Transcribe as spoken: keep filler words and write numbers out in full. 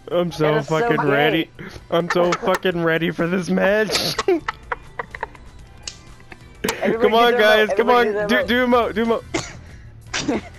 I'm so fucking so ready. I'm so fucking ready for this match. Come on, guys. Come on. Do do emote. Do emote.